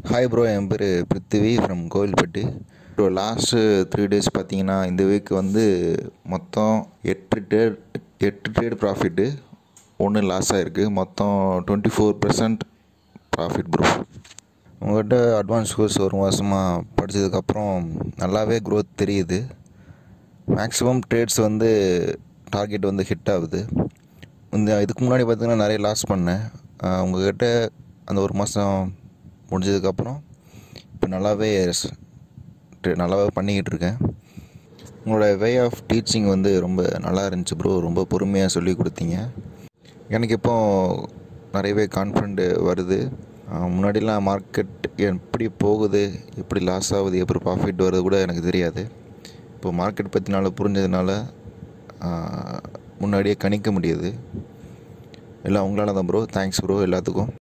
Hi bro, என் பேர் Prithvi from Kovilpatti. Bro, last 3 days பார்த்தீங்கன்னா இந்த வீக் வந்து மொத்தம் 8 ட்ரேட் ப்ராஃபிட்டு, 1 லாஸ் ஆகிருக்கு. மொத்தம் 24% ப்ராஃபிட் ப்ரோ. உங்கள்கிட்ட அட்வான்ஸ் கோர்ஸ் ஒரு மாதமாக படித்ததுக்கப்புறம் நல்லாவே க்ரோத் தெரியுது. மேக்ஸிமம் ட்ரேட்ஸ் வந்து டார்கெட் வந்து ஹிட் ஆகுது. இதுக்கு முன்னாடி பார்த்திங்கன்னா நிறைய லாஸ் பண்ணேன். உங்கள்கிட்ட அந்த ஒரு மாதம் முடிஞ்சதுக்கப்புறம் இப்போ நல்லாவே பண்ணிக்கிட்டு இருக்கேன். உங்களோட வே ஆஃப் டீச்சிங் வந்து ரொம்ப நல்லா இருந்துச்சு ப்ரோ. ரொம்ப பொறுமையாக சொல்லி கொடுத்தீங்க. எனக்கு இப்போ நிறையவே கான்ஃபிடென்ட் வருது. முன்னாடிலாம் மார்க்கெட் எப்படி போகுது, எப்படி லாஸ் ஆகுது, எப்படி ப்ராஃபிட் வருது கூட எனக்கு தெரியாது. இப்போ மார்க்கெட் பற்றினால புரிஞ்சதுனால முன்னாடியே கணிக்க முடியுது. எல்லாம் உங்களால் தான் ப்ரோ. தேங்க்ஸ் ப்ரோ எல்லாத்துக்கும்.